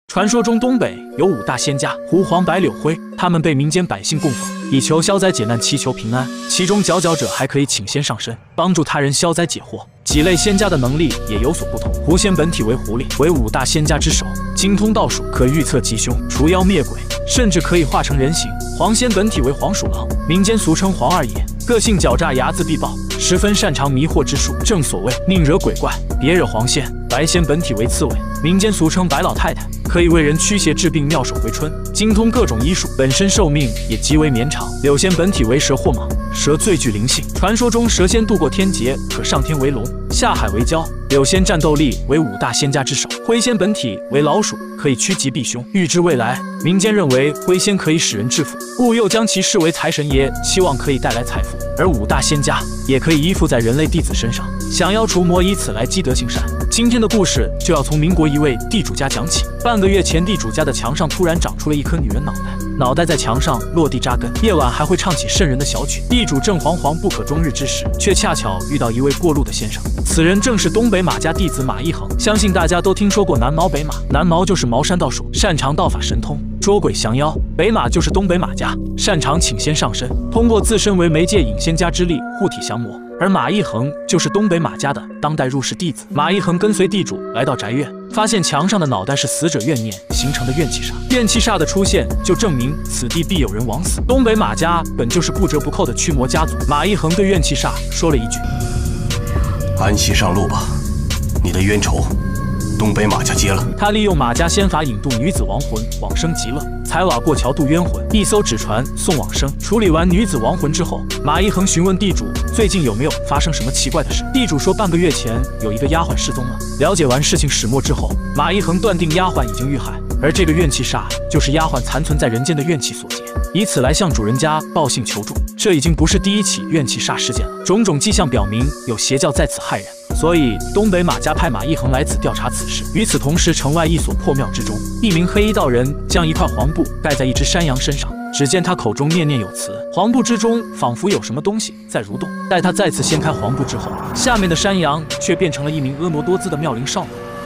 传说中东北有5大仙家：狐、黄、白、柳、灰，他们被民间百姓供奉，以求消灾解难，祈求平安。其中佼佼者还可以请仙上身，帮助他人消灾解惑。几类仙家的能力也有所不同。狐仙本体为狐狸，为5大仙家之首，精通道术，可预测吉凶、除妖灭鬼，甚至可以化成人形。黄仙本体为黄鼠狼，民间俗称黄二爷，个性狡诈，睚眦必报，十分擅长迷惑之术，正所谓宁惹鬼怪，别惹黄仙。白仙本体为刺猬，民间俗称白老太太，可以为人驱邪治病，妙手回春，精通各种医术，本身寿命也极为绵长。柳仙本体为蛇或蟒，蛇最具灵性，传说中蛇仙渡过天劫，可上天为龙，下海为蛟。柳仙战斗力为5大仙家之首。灰仙本体为老鼠，可以趋吉避凶，预知未来。民间认为灰仙可以使人致富，故又将其视为财神爷，希望可以带来财富。而5大仙家也可以依附在人类弟子身上，降妖除魔，以此来积德行善。今天的故事就要从民国一位地主家讲起。半个月前，地主家的墙上突然长出了一颗女人脑袋，脑袋在墙上落地扎根，夜晚还会唱起瘆人的小曲。地主正惶惶不可终日之时，却恰巧遇到一位过路的先生，此人正是东北马家弟子马一恒。相信大家都听说过南毛北马，南毛就是茅山道术，擅长道法神通，捉鬼降妖；北马就是东北马家，擅长请仙上身，通过自身为媒介，引仙家之力护体降魔。而马一恒就是东北马家的当代入室弟子。马一恒跟随地主来到宅院，发现墙上的脑袋是死者怨念形成的怨气煞，怨气煞的出现就证明此地必有人枉死。东北马家本就是不折不扣的驱魔家族，马一恒对怨气煞说了一句：“ 安息上路吧，你的冤仇东北马家接了。” 他利用马家仙法引渡女子亡魂往生极乐，踩瓦过桥渡冤魂，一艘纸船送往生。处理完女子亡魂之后，马一恒询问地主最近有没有发生什么奇怪的事。地主说半个月前有一个丫鬟失踪了。了解完事情始末之后，马一恒断定丫鬟已经遇害，而这个怨气煞就是丫鬟残存在人间的怨气所结，以此来向主人家报信求助。这已经不是第一起怨气煞事件了，种种迹象表明有邪教在此害人。所以东北马家派马一恒来此调查此事。与此同时，城外一所破庙之中，一名黑衣道人将一块黄布盖在一只山羊身上，只见他口中念念有词，黄布之中仿佛有什么东西在蠕动。待他再次掀开黄布之后，下面的山羊却变成了一名婀娜多姿的妙龄少女。